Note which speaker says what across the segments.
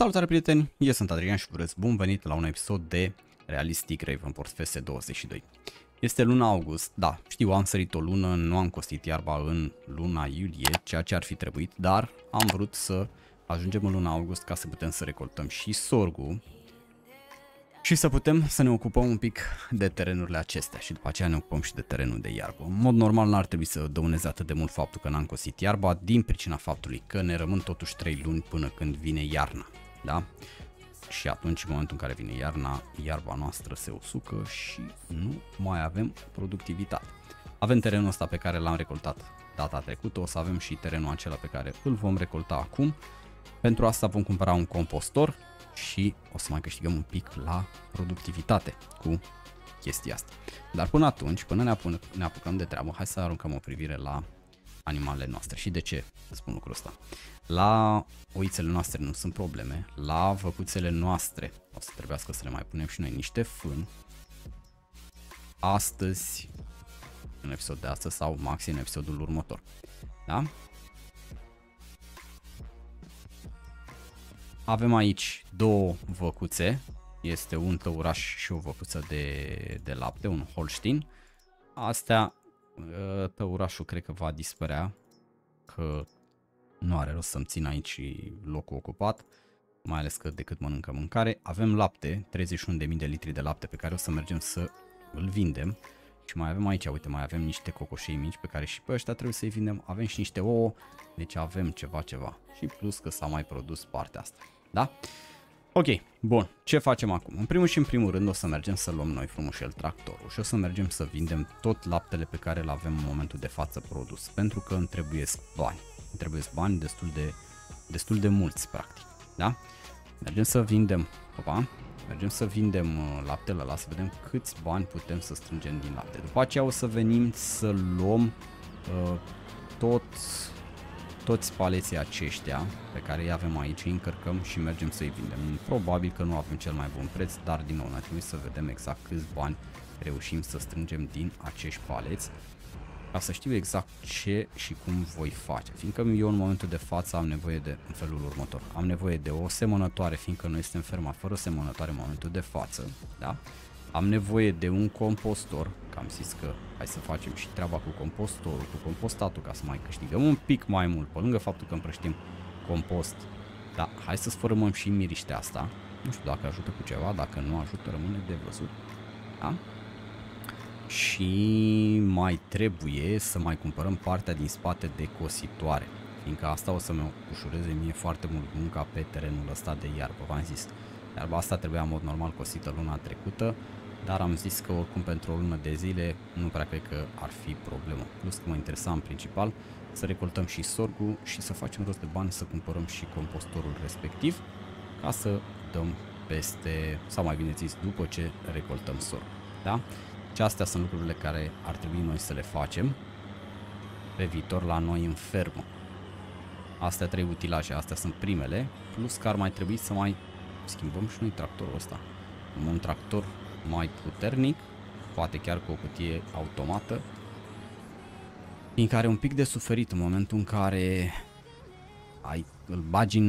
Speaker 1: Salutare prieteni, eu sunt Adrian și vă urez bun venit la un episod de Realistic Ravenport FS22. Este luna august, da, știu, am sărit o lună, nu am costit iarba în luna iulie, ceea ce ar fi trebuit, dar am vrut să ajungem în luna august ca să putem să recoltăm și sorgul și să putem să ne ocupăm un pic de terenurile acestea și după aceea ne ocupăm și de terenul de iarbă. În mod normal n-ar trebui să dăuneze atât de mult faptul că n-am costit iarba din pricina faptului că ne rămân totuși 3 luni până când vine iarna, da? Și atunci, în momentul în care vine iarna, iarba noastră se usucă și nu mai avem productivitate. Avem terenul ăsta pe care l-am recoltat data trecută, o să avem și terenul acela pe care îl vom recolta acum. Pentru asta vom cumpăra un compostor și o să mai câștigăm un pic la productivitate cu chestia asta. Dar până atunci, până ne apucăm de treabă, hai să aruncăm o privire la animalele noastre. Și de ce spun lucrul ăsta? La oițele noastre nu sunt probleme, la văcuțele noastre o să trebuiască să le mai punem și noi niște fân. Astăzi, în episodul de astăzi sau maxim în episodul următor. Da? Avem aici două văcuțe, este un tăuraș și o văcuță de lapte, un Holstein. Astea, tăurașul cred că va dispărea, că nu are rost să-mi țin aici locul ocupat, mai ales că decât mănâncă mâncare. Avem lapte, 31.000 de litri de lapte pe care o să mergem să îl vindem. Și mai avem aici, uite, mai avem niște cocoșei mici pe care și pe ăștia trebuie să-i vindem. Avem și niște ouă, deci avem ceva. Și plus că s-a mai produs partea asta, da? Ok, bun, ce facem acum? În primul și în primul rând o să mergem să luăm noi frumușel tractorul și o să mergem să vindem tot laptele pe care îl avem în momentul de față produs, pentru că îmi trebuiesc bani. Îmi trebuiesc bani destul de mulți, practic, da? Mergem să vindem, mergem să vindem laptele ăla, să vedem câți bani putem să strângem din lapte. După aceea o să venim să luăm toți paleții aceștia pe care îi avem aici, îi încărcăm și mergem să-i vindem. Probabil că nu avem cel mai bun preț, dar din nou ne trebuie să vedem exact câți bani reușim să strângem din acești paleți, ca să știu exact ce și cum voi face. Fiindcă eu în momentul de față am nevoie de în felul următor. Am nevoie de o semănătoare, fiindcă noi suntem ferma fără semănătoare în momentul de față, da? Am nevoie de un compostor, că am zis că hai să facem și treaba cu compostorul, cu compostatul, ca să mai câștigăm un pic mai mult, pe lângă faptul că împrăștim compost. Da, hai să sfărâmăm și miriștea asta. Nu știu dacă ajută cu ceva, dacă nu ajută rămâne de văzut. Da? Și mai trebuie să mai cumpărăm partea din spate de cositoare, fiindcă asta o să-mi ușureze mie foarte mult munca pe terenul ăsta de iarbă. V-am zis, iarba asta trebuia în mod normal cosită luna trecută, dar am zis că oricum pentru o lună de zile nu prea cred că ar fi problemă. Plus că mă interesa în principal să recoltăm și sorgul și să facem rost de bani să cumpărăm și compostorul respectiv, ca să dăm peste, sau mai bine zis, după ce recoltăm sorgul. Da? Și astea sunt lucrurile care ar trebui noi să le facem pe viitor la noi în fermă. Astea 3 utilaje, astea sunt primele, plus că ar mai trebui să mai schimbăm și noi tractorul ăsta. Un tractor mai puternic, poate chiar cu o cutie automată, fiindcă are un pic de suferit în momentul în care îl bagi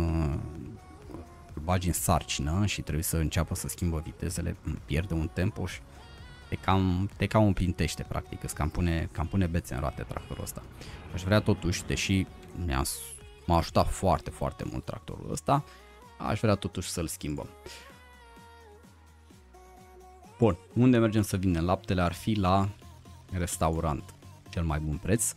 Speaker 1: în sarcină și trebuie să înceapă să schimbă vitezele, pierde un tempo și te cam împintește, practic, îți cam pune bețe în roate tractorul ăsta. Aș vrea totuși, deși m-a ajutat foarte, foarte mult tractorul ăsta, aș vrea totuși să-l schimbăm. Bun, unde mergem să vindem laptele? Ar fi la restaurant, cel mai bun preț.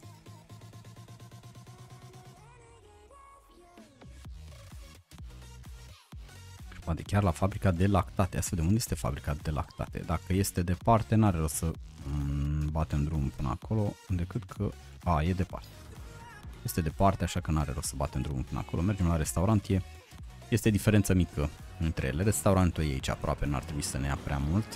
Speaker 1: Poate chiar la fabrica de lactate. Să vedem unde este fabrica de lactate. Dacă este departe, n-are rost să batem drumul până acolo, decât că e departe. Este departe, așa că n-are rost să batem drumul până acolo. Mergem la restaurant, este diferență mică între ele. Restaurantul e aici aproape, n-ar trebui să ne ia prea mult.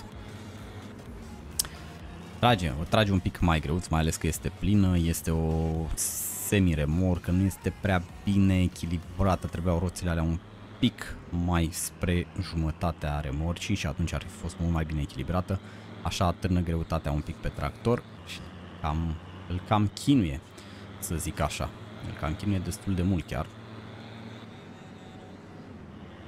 Speaker 1: O trage un pic mai greu, mai ales că este plină, este o semi-remorcă, nu este prea bine echilibrată, trebuiau roțile alea un pic mai spre jumătatea remorcii și atunci ar fi fost mult mai bine echilibrată. Așa atârnă greutatea un pic pe tractor și îl cam chinuie, să zic așa. Îl cam chinuie destul de mult chiar.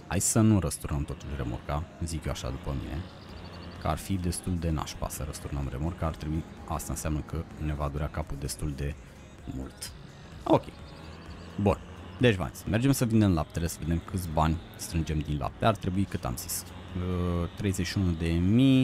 Speaker 1: Hai să nu răsturnăm totul remorca, zic eu așa după mine, că ar fi destul de nașpa să răsturnăm remorca, ar trebui, asta înseamnă că ne va durea capul destul de mult. Ok, bun, deci mergem să vindem laptele, să vedem câți bani strângem din lapte, ar trebui, cât am zis, 31.000,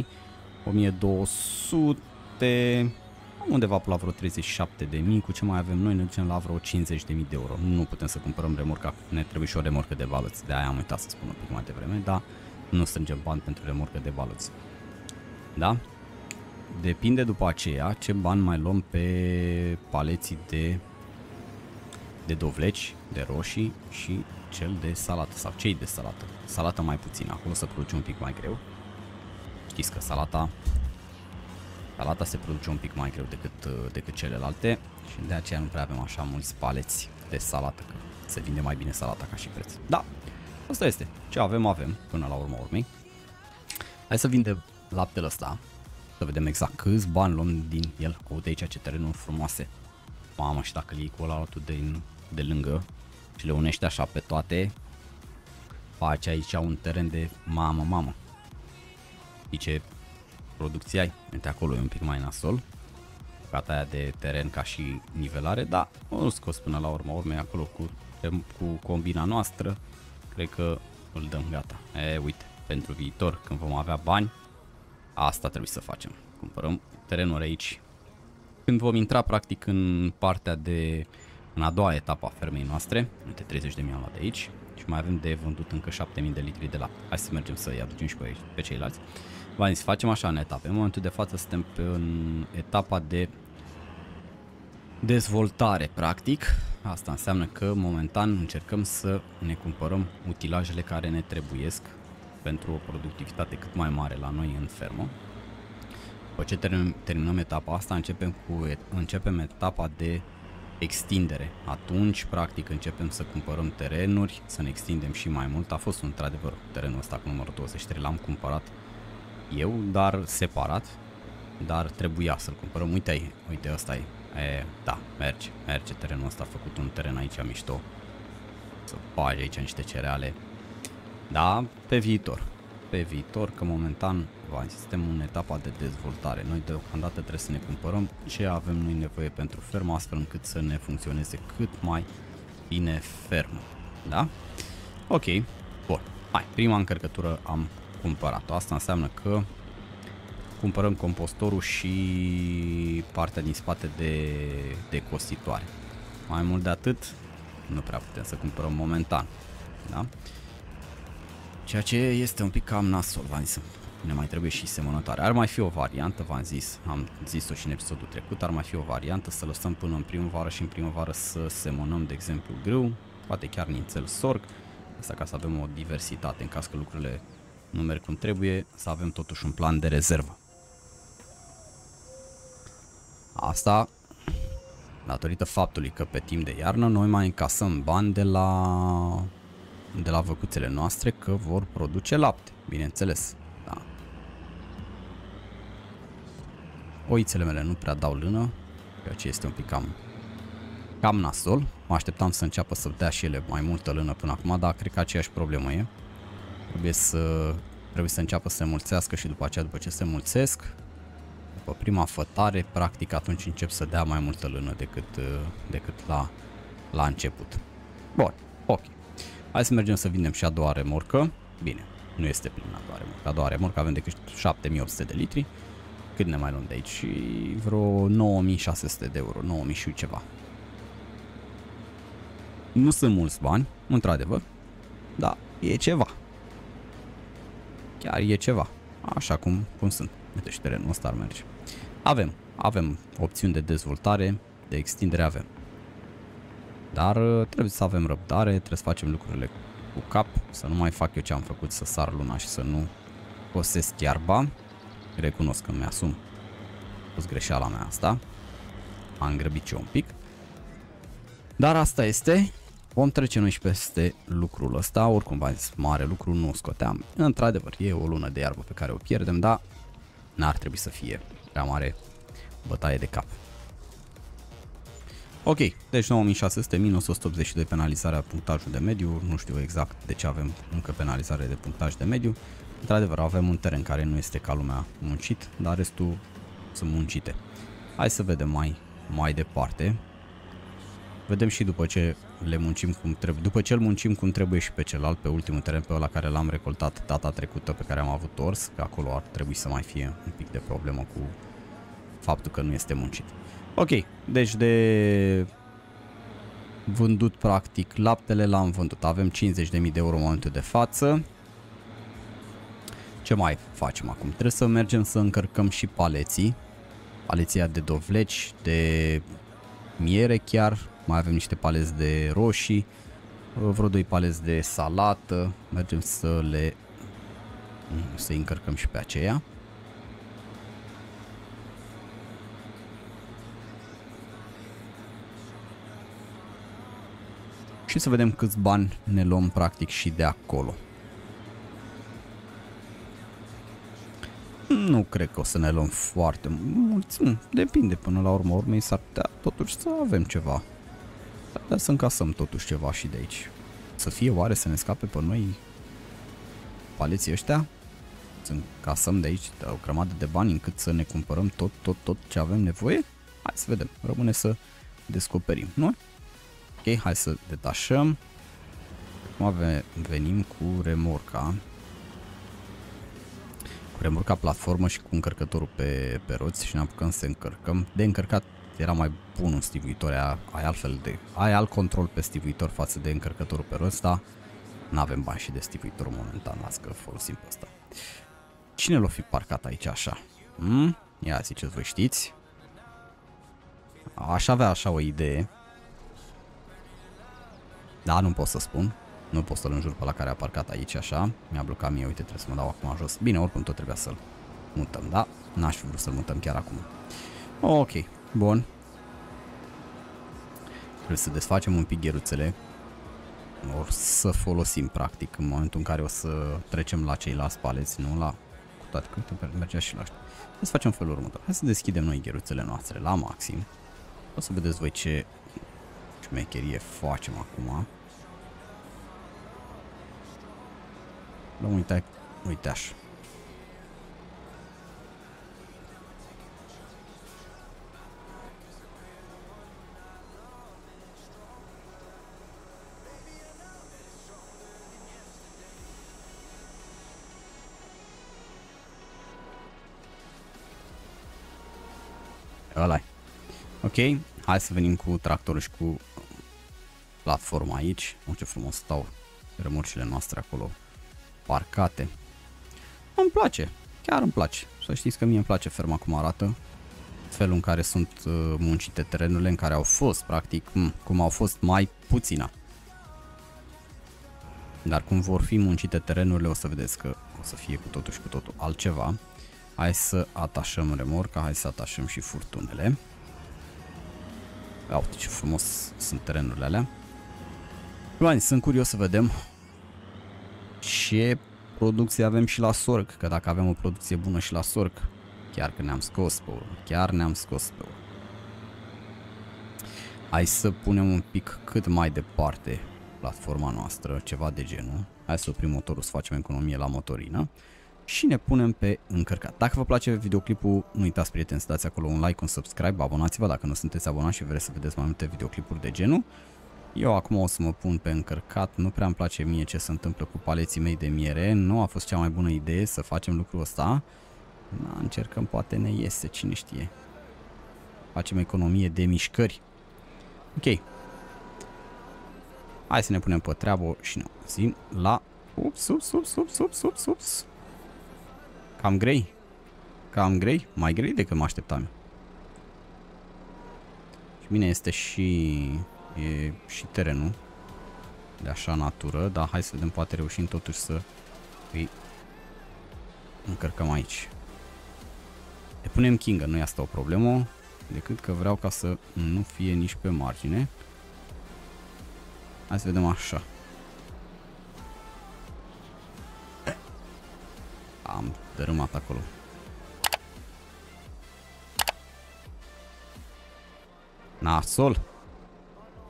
Speaker 1: 1200, undeva pe la vreo 37.000, cu ce mai avem noi ne ducem la vreo 50.000 de euro. Nu putem să cumpărăm remorca, ne trebuie și o remorcă de baloți, de aia am uitat să spun un pic mai devreme, dar nu strângem bani pentru remorcă de baloți. Da? Depinde după aceea ce bani mai luăm pe paleții de dovleci, de roșii și cel de salată sau cei de salată. Salată mai puțin, acolo se produce un pic mai greu. Știți că salata se produce un pic mai greu decât celelalte și de aceea nu prea avem așa mulți paleți de salată, că se vinde mai bine salata ca și preț. Da, asta este. Ce avem până la urma urmei. Hai să vindem laptele ăsta, să vedem exact câți bani luăm din el. Uite aici ce terenuri frumoase. Mamă, și dacă le iei cu ălalatul de lângă și le unești așa pe toate, faci aici un teren de mamă. Știi ce producție ai? Uite, acolo e un pic mai nasol, bucata aia de teren ca și nivelare, dar o scos până la urma urmei acolo cu combina noastră, cred că îl dăm gata. Uite, pentru viitor, când vom avea bani, asta trebuie să facem. Cumpărăm terenuri aici. Când vom intra practic în partea în a doua etapă a fermei noastre, uite 30.000 am luat de aici și mai avem de vândut încă 7.000 de litri de lapte. Hai să mergem să-i aducem și pe ceilalți. V-am zis, facem așa în etape. În momentul de față suntem în etapa de dezvoltare practic. Asta înseamnă că momentan încercăm să ne cumpărăm utilajele care ne trebuiesc pentru o productivitate cât mai mare la noi în fermă. După ce terminăm etapa asta, începem etapa de extindere. Atunci, practic, începem să cumpărăm terenuri, să ne extindem și mai mult. A fost într-adevăr terenul ăsta cu numărul 23, l-am cumpărat eu, dar separat, dar trebuia să-l cumpărăm. Uite, ăsta e. Da, merge terenul ăsta, a făcut un teren aici mișto. Să bagi aici niște cereale. Da, pe viitor, că momentan suntem în etapa de dezvoltare. Noi deocamdată trebuie să ne cumpărăm ce avem noi nevoie pentru fermă, astfel încât să ne funcționeze cât mai bine fermă. Da? Ok, bun. Hai, prima încărcătură am cumpărat-o. Asta înseamnă că cumpărăm compostorul și partea din spate de costitoare. Mai mult de atât, nu prea putem să cumpărăm momentan. Da? Ceea ce este un pic cam nasol, v-am zis, ne mai trebuie și semănătoare. Ar mai fi o variantă, v-am zis, am zis-o și în episodul trecut, ar mai fi o variantă să lăsăm până în primăvară și în primăvară să semănăm, de exemplu, grâu, poate chiar nițel, sorg, asta ca să avem o diversitate, în caz că lucrurile nu merg cum trebuie, să avem totuși un plan de rezervă. Asta datorită faptului că pe timp de iarnă noi mai încasăm bani de la văcuțele noastre că vor produce lapte, bineînțeles. Da. Oițele mele nu prea dau lână, ceea ce este un pic cam nasol. Mă așteptam să înceapă să dea și ele mai multă lână până acum, dar cred că aceeași problemă e. Trebuie să înceapă să se mulțească și după aceea, după ce se mulțesc, după prima fătare, practic atunci încep să dea mai multă lână decât la început. Bun, ok. Hai să mergem să vindem și a doua remorcă. Bine, nu este plină a doua remorcă. A doua remorcă avem decât 7800 de litri. Cât ne mai luăm de aici? Și vreo 9600 de euro, 9000 și ceva. Nu sunt mulți bani, într-adevăr, dar e ceva. Chiar e ceva. Așa cum sunt. Uite, și terenul ăsta ar merge. Avem opțiuni de dezvoltare, de extindere avem. Dar trebuie să avem răbdare, trebuie să facem lucrurile cu cap, să nu mai fac eu ce am făcut, să sar luna și să nu cosesc iarba. Recunosc că mi-asum. A fost greșeala mea asta. Am grăbit eu un pic. Dar asta este. Vom trece noi și peste lucrul ăsta. Oricum v-am zis, mare lucru nu o scoteam. Într-adevăr, e o lună de iarbă pe care o pierdem, dar n-ar trebui să fie prea mare bătaie de cap. Ok, deci 9600 minus 182 penalizarea punctajul de mediu, nu știu exact de ce avem încă penalizare de punctaj de mediu. Într-adevăr avem un teren care nu este ca lumea muncit, dar restul sunt muncite. Hai să vedem mai departe. Vedem și după ce le muncim cum trebuie, după ce îl muncim cum trebuie și pe celălalt, pe ultimul teren, pe ăla care l-am recoltat data trecută, pe care am avut ors, că acolo ar trebui să mai fie un pic de problemă cu faptul că nu este muncit. Ok, deci de vândut practic laptele l-am vândut. Avem 50.000 de euro în momentul de față. Ce mai facem acum? Trebuie să mergem să încărcăm și paleții. Paleția de dovleci, de miere chiar. Mai avem niște paleți de roșii. Vreo 2 paleți de salată. Mergem să încărcăm și pe aceea. Și să vedem câți bani ne luăm practic și de acolo. Nu cred că o să ne luăm foarte mulți. Depinde, până la urmă urmei s-ar putea totuși să avem ceva. Dar să încasăm totuși ceva și de aici. Să fie oare să ne scape pe noi paleții ăștia? Să încasăm de aici o grămadă de bani încât să ne cumpărăm tot ce avem nevoie? Hai să vedem. Rămâne să descoperim, nu? Ok, hai să detașăm. Acum venim cu remorca. Cu remorca platformă și cu încărcătorul pe roți și ne apucăm să încărcăm. De încărcat era mai bun un stivuitor, ai alt control pe stivuitor față de încărcătorul pe roți, dar nu avem bani și de stivuitor momentan, las că folosim pe ăsta. Cine l-o fi parcat aici așa? Ia ziceți, voi știți? Aș avea așa o idee. Da, nu pot să spun. Nu pot să-l înjur pe la care a parcat aici așa. Mi-a blocat mie, uite, trebuie să mă dau acum jos. Bine, oricum tot trebuia să-l mutăm, da? N-aș fi vrut să-l mutăm chiar acum. Ok, bun. Trebuie să desfacem un pic gheruțele. O să folosim practic în momentul în care o să trecem la ceilalți paleți, nu la... Cu toate că mergea și la ăștia. Să facem felul următor. Hai să deschidem noi gheruțele noastre la maxim. O să vedeți voi ce șmecherie facem acum. Luăm, uite așa. Ăla-i. Ok, hai să venim cu tractorul și cu platforma aici. Ce frumos stau remorcile noastre acolo parcate. Îmi place, chiar îmi place. Să știți că mie îmi place ferma cum arată. Felul în care sunt muncite terenurile, în care au fost practic, cum au fost mai puțina. Dar cum vor fi muncite terenurile, o să vedeți că o să fie cu totul și cu totul altceva. Hai să atașăm remorca, hai să atașăm și furtunele. Ia uite ce frumos sunt terenurile alea. Bani, sunt curios să vedem ce producție avem și la sorg, că dacă avem o producție bună și la sorg, chiar că ne-am scos pe urmă, chiar ne-am scos pe urmă. Hai să punem un pic cât mai departe platforma noastră, ceva de genul. Hai să oprim motorul, să facem economie la motorină și ne punem pe încărcat. Dacă vă place videoclipul, nu uitați, prieteni, să dați acolo un like, un subscribe, abonați-vă dacă nu sunteți abonați și vreți să vedeți mai multe videoclipuri de genul. Eu acum o să mă pun pe încărcat, nu prea îmi place mie ce se întâmplă cu paleții mei de miere, nu a fost cea mai bună idee să facem lucrul ăsta. Da, încercăm, poate ne iese, cine știe. Facem economie de mișcări. Ok. Hai să ne punem pe treabă și ne auzim la... Ups. Cam grei. Cam grei, mai grei decât mă așteptam. Și bine, este și terenul de așa natură, dar hai să vedem, poate reușim totuși să îi încărcăm aici. Le punem Kinga, nu e asta o problemă, decât că vreau ca să nu fie nici pe margine. Hai să vedem așa. Am dărâmat acolo. Nasol.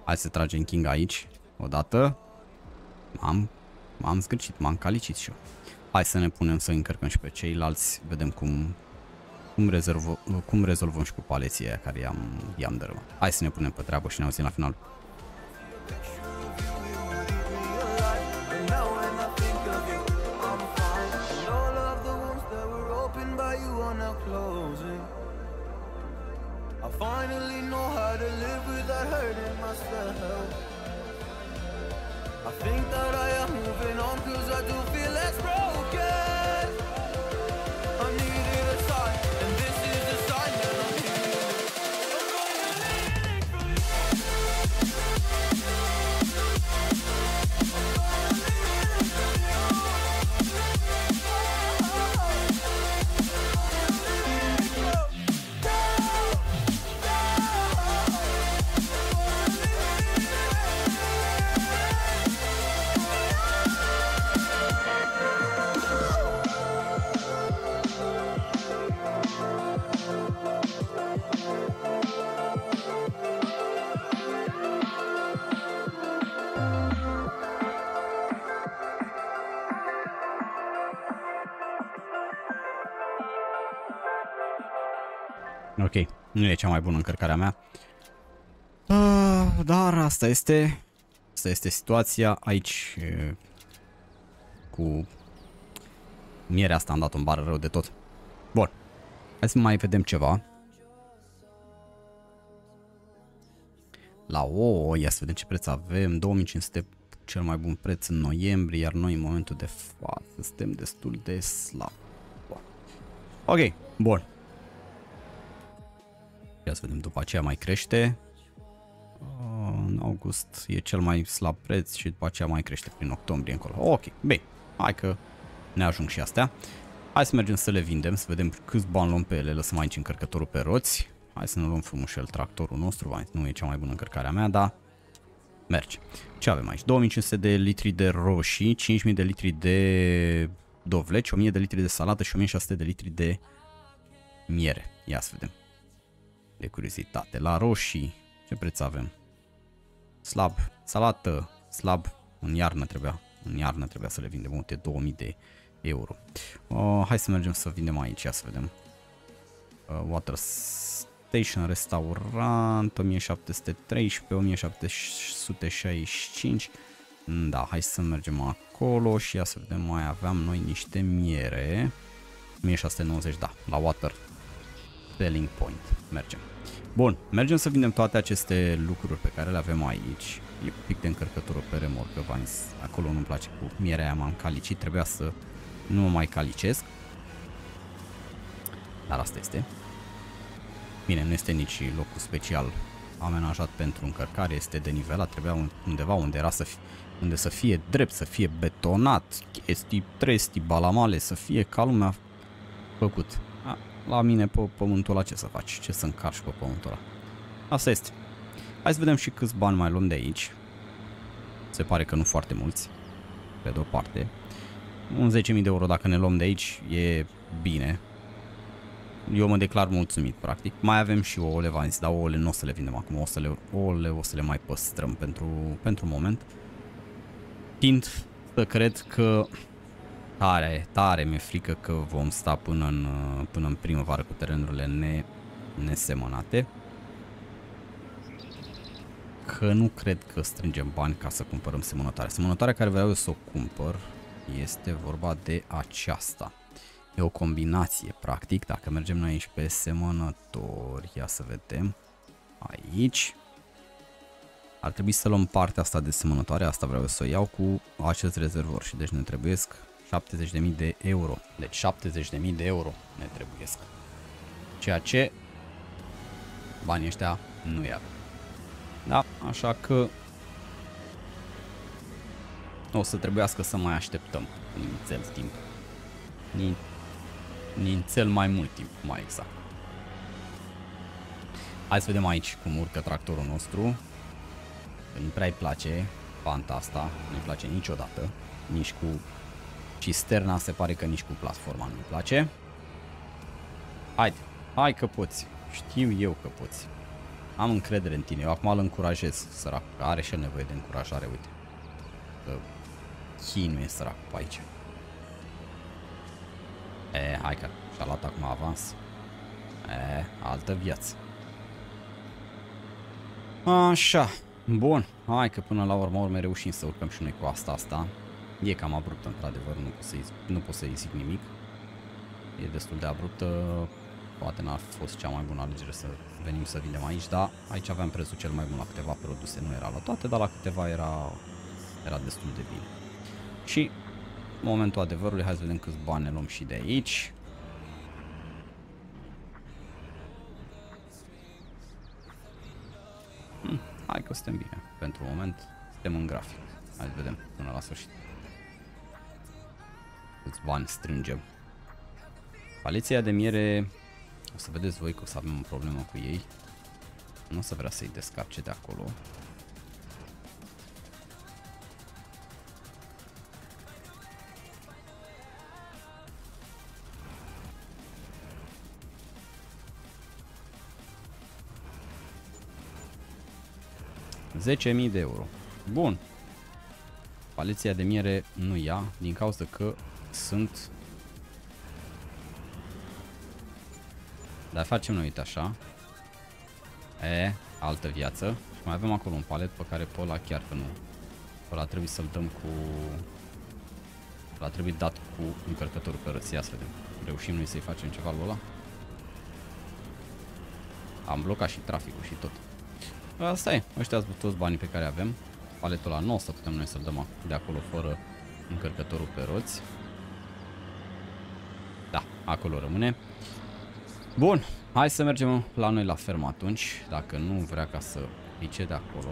Speaker 1: Hai să tragem King aici. Odată. M-am zgârcit, m-am calicit și eu. Hai să ne punem să încărcăm și pe ceilalți. Vedem cum rezolvăm și cu paleții aia care i-am dărâmat. Hai să ne punem pe treabă și ne auzim la final.
Speaker 2: Finally know how to live without hurting myself. I think that I am moving on cause I do feel less broken. I needed a sign and this is the sign that I'm healing. I'm gonna lean for you.
Speaker 1: Ok, nu e cea mai bună încărcarea mea. Dar asta este situația aici. Cu mierea asta am dat-o în bară rău de tot. Bun, hai să mai vedem ceva. La ouă, ia să vedem ce preț avem. 2500 cel mai bun preț în noiembrie, iar noi în momentul de față suntem destul de slab. Bun. Ok, bun. Ia să vedem, după aceea mai crește. În august e cel mai slab preț și după aceea mai crește prin octombrie încolo. Ok, bine, hai că ne ajung și astea. Hai să mergem să le vindem, să vedem câți bani luăm pe ele. Lăsăm aici încărcătorul pe roți. Hai să ne luăm frumușel tractorul nostru. Nu e cea mai bună încărcarea mea, dar merge. Ce avem aici? 2500 de litri de roșii, 5000 de litri de dovleci, 1000 de litri de salată și 1600 de litri de miere. Ia să vedem. De curiozitate. La roșii, ce preț avem? Slab. Salată, slab. În iarnă trebuia să le vindem. Multe 2000 de euro. Hai să mergem să vindem aici. Ia să vedem. Water Station, restaurant, 1713, 1765. Da, hai să mergem acolo și ia să vedem. Mai aveam noi niște miere. 1690, da, la Water Selling Point. Mergem. Bun, mergem să vindem toate aceste lucruri pe care le avem aici. E un pic de încărcătură pe remorcă, acolo nu-mi place cu mierea aia, m-am calicit, trebuia să nu mă mai calicesc. Dar asta este. Bine, nu este nici locul special amenajat pentru încărcare, este de nivelat, trebuia undeva unde să fie drept, să fie betonat, chestii, trestii, balamale, să fie ca lumea făcut. La mine pe pământul ăla ce să faci? Ce să încarci pe pământul ăla? Asta este. Hai să vedem și câți bani mai luăm de aici. Se pare că nu foarte mulți. Pe de o parte. Un 10.000 de euro dacă ne luăm de aici e bine. Eu mă declar mulțumit, practic. Mai avem și ouăle, v-am zis, dar ouăle nu o să le vindem acum. Ouăle o să le mai păstrăm pentru moment. Tind să cred că tare mi-e frică că vom sta până în primăvară cu terenurile nesemănate. Că nu cred că strângem bani ca să cumpărăm semănătoare. Semănătoarea care vreau eu să o cumpăr este vorba de aceasta. E o combinație, practic, dacă mergem noi aici pe semănători, ia să vedem, aici, ar trebui să luăm partea asta de semănătoare, asta vreau să o iau cu acest rezervor și deci ne trebuiesc 70.000 de euro, deci 70.000 de euro ne trebuiesc, ceea ce banii ăștia nu i-avem. Da, așa că o să trebuiască să mai așteptăm nițel timp. Nițel mai mult timp, mai exact. Hai să vedem aici cum urcă tractorul nostru. Nu prea îi place panta asta, nu-i place niciodată. Nici cu cisterna, se pare că nici cu platforma nu-i place. Haide, hai că poți. Știu eu că poți. Am încredere în tine. Eu acum îl încurajez, sărac. Are și el nevoie de încurajare, uite. Chinuie sărac pe aici. Hai că și-a luat acum avans. Altă viață. Așa. Bun. Hai că până la urmă reușim să urcăm și noi cu asta. E cam abruptă, într-adevăr. Nu pot să-i zic nimic. E destul de abruptă. Poate n-a fost cea mai bună alegere să venim să vindem aici, dar aici aveam prețul cel mai bun la câteva produse. Nu era la toate, dar la câteva era destul de bine. Și momentul adevărului, hai să vedem câți bani ne luăm și de aici. Hai că suntem bine. Pentru moment suntem în grafic. Hai să vedem până la sfârșit câți bani strângem. Paleția de miere, o să vedeți voi că o să avem o problemă cu ei. Nu o să vrea să-i descarce de acolo. €10.000. Bun. Paleția de miere nu ia, din cauza că sunt... Dar facem noi, uite așa. Altă viață. Și mai avem acolo un palet pe care pe ăla chiar că nu. Pe ăla trebuie să-l dăm cu... Ăla trebuie dat cu încărcătorul pe răția, să vedem. Reușim noi să-i facem ceva lui ăla? Am blocat și traficul și tot. Asta e. Ăștia sunt toți banii pe care avem. Paletul ăla nu o să putem noi să-l dăm de acolo fără încărcătorul pe roți. Da, acolo rămâne. Bun, hai să mergem la noi la fermă atunci, dacă nu vrea ca să pice de acolo.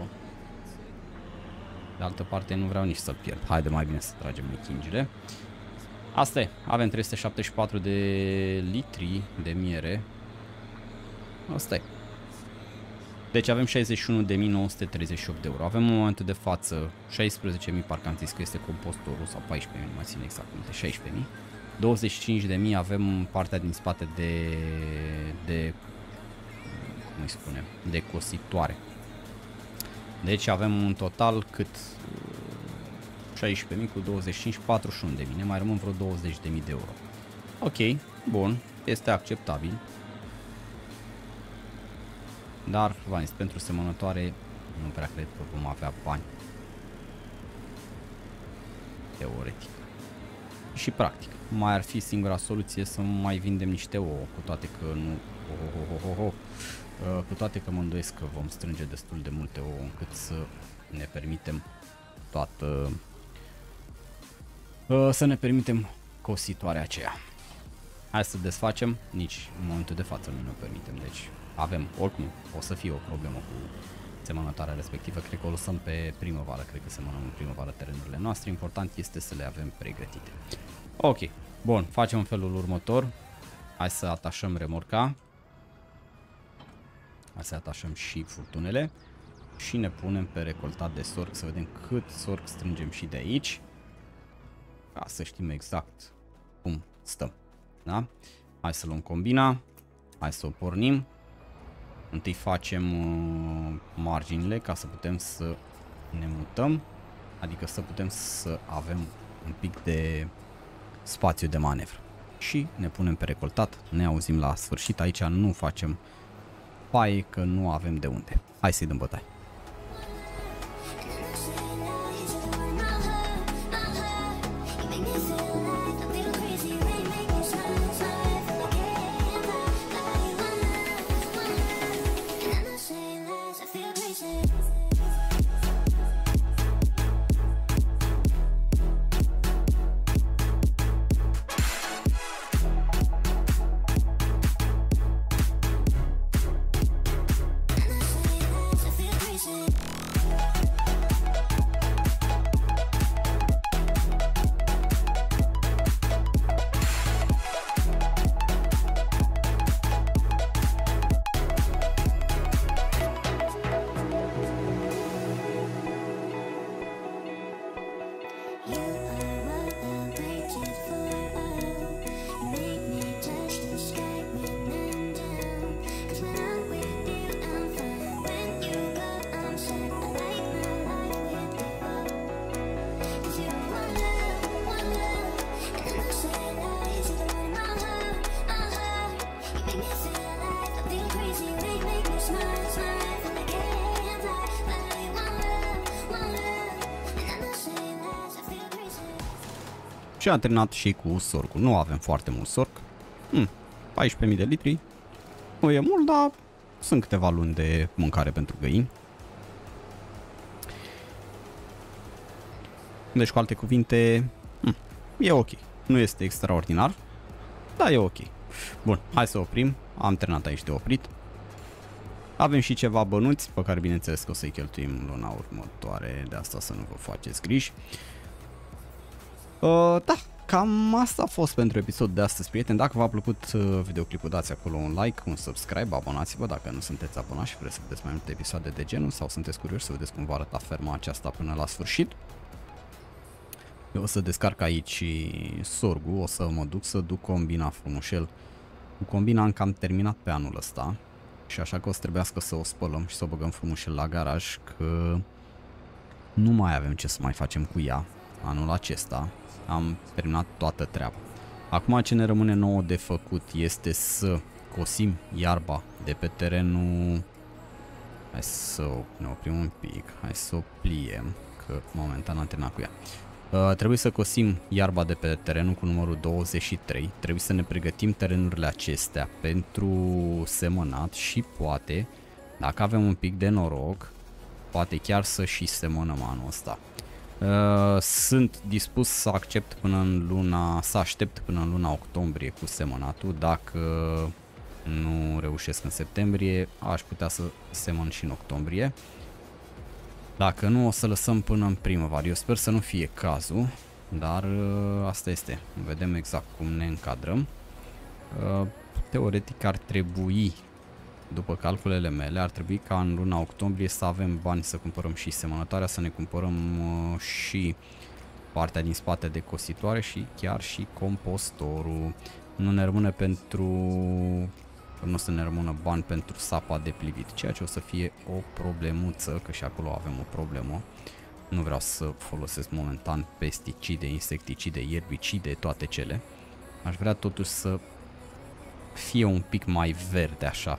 Speaker 1: De altă parte nu vreau nici să-l pierd. Haide mai bine să tragem mechingile. Asta e, avem 374 de litri de miere. Asta e. Deci avem 61.938 de euro. Avem în momentul de față 16.000, parcă am zis că este compostorul, sau 14.000, nu mai țin exact cum este, 16.000. 25.000 avem partea din spate de cum îi spune, de cositoare. Deci avem un total cât 16.000 cu 25, 41.000. Ne mai rămân vreo 20.000 de euro. Ok, bun, este acceptabil. Dar, v-am zis, pentru semănătoare nu prea cred că vom avea bani. Teoretic. Și practic. Mai ar fi singura soluție să mai vindem niște ouă, cu toate că nu... cu toate că mă îndoiesc că vom strânge destul de multe ouă încât să ne permitem toată... să ne permitem cositoarea aceea. Hai să desfacem, nici în momentul de față nu ne permitem, deci avem, oricum o să fie o problemă cu semănătoarea respectivă, cred că o lăsăm pe primăvară, cred că semănăm în primăvară terenurile noastre, important este să le avem pregătite. Ok, bun, facem în felul următor, hai să atașăm remorca, hai să atașăm și furtunele și ne punem pe recoltat de sorg, să vedem cât sorg strângem și de aici, ca să știm exact cum stăm. Da? Hai să luăm combina, hai să o pornim. Întâi facem marginile ca să putem să ne mutăm, adică să putem să avem un pic de spațiu de manevră. Și ne punem pe recoltat, ne auzim la sfârșit, aici nu facem paie că nu avem de unde. Hai să-i dăm bătaie. Și am terminat și cu sorgul. Nu avem foarte mult sorg. 14.000 de litri. Nu e mult, dar sunt câteva luni de mâncare pentru găini. Deci, cu alte cuvinte, e ok. Nu este extraordinar, dar e ok. Bun, hai să oprim. Am terminat aici de oprit. Avem și ceva bănuți pe care bineînțeles că o să-i cheltuim luna următoare, de asta să nu vă faceți griji. Da, cam asta a fost pentru episodul de astăzi, prieteni. Dacă v-a plăcut videoclipul, dați acolo un like, un subscribe, abonați-vă dacă nu sunteți abonați și vreți să vedeți mai multe episoade de genul sau sunteți curioși să vedeți cum va arăta ferma aceasta până la sfârșit. Eu o să descarc aici sorgul, o să mă duc să duc combina frumușel. Cu combina am cam terminat pe anul ăsta și așa că o să trebuiască să o spălăm și să o băgăm frumușel la garaj, că nu mai avem ce să mai facem cu ea anul acesta. Am terminat toată treaba. Acum ce ne rămâne nouă de făcut este să cosim iarba de pe terenul. Hai să ne oprim un pic, hai să o pliem, că momentan am terminat cu ea. Trebuie să cosim iarba de pe terenul cu numărul 23. Trebuie să ne pregătim terenurile acestea pentru semănat și poate, dacă avem un pic de noroc, poate chiar să și semănăm anul ăsta. Sunt dispus să accept până în luna, să aștept până în luna octombrie cu semănatul. Dacă nu reușesc în septembrie, aș putea să semăn și în octombrie. Dacă nu, o să lăsăm până în primăvară. Eu sper să nu fie cazul, dar asta este. Vedem exact cum ne încadrăm. Teoretic ar trebui, după calculele mele, ar trebui ca în luna octombrie să avem bani să cumpărăm și semănătoarea, să ne cumpărăm și partea din spate de cositoare și chiar și compostorul. Nu ne rămâne nu o să ne rămână bani pentru sapa de plivit, ceea ce o să fie o problemuță, că și acolo avem o problemă. Nu vreau să folosesc momentan pesticide, insecticide, ierbicide, toate cele. Aș vrea totuși să fie un pic mai verde așa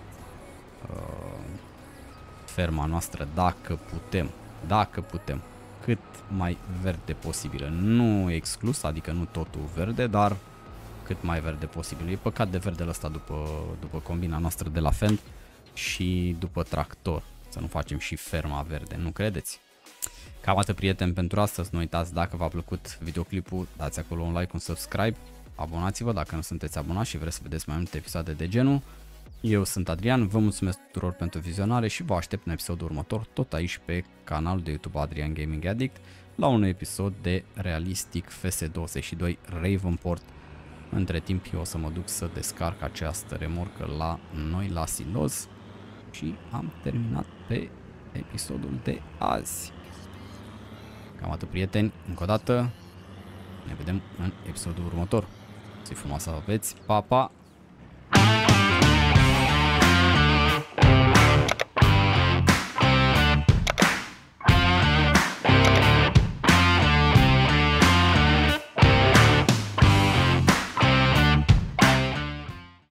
Speaker 1: ferma noastră, dacă putem, cât mai verde posibil. Nu exclus, adică nu totul verde, dar cât mai verde posibil. E păcat de verdele ăsta după combina noastră de la Fendt și după tractor. Să nu facem și ferma verde, nu credeți? Cam atât, prieteni, pentru astăzi. Nu uitați, dacă v-a plăcut videoclipul, dați acolo un like, un subscribe, abonați-vă dacă nu sunteți abonați și vreți să vedeți mai multe episoade de genul. Eu sunt Adrian, vă mulțumesc tuturor pentru vizionare și vă aștept în episodul următor, tot aici pe canalul de YouTube Adrian Gaming Addict, la un episod de Realistic FS22 Ravenport. Între timp eu o să mă duc să descarc această remorcă la noi la silos și am terminat pe episodul de azi. Cam atât, prieteni, încă o dată ne vedem în episodul următor. Zi frumoasă aveți, pa, pa!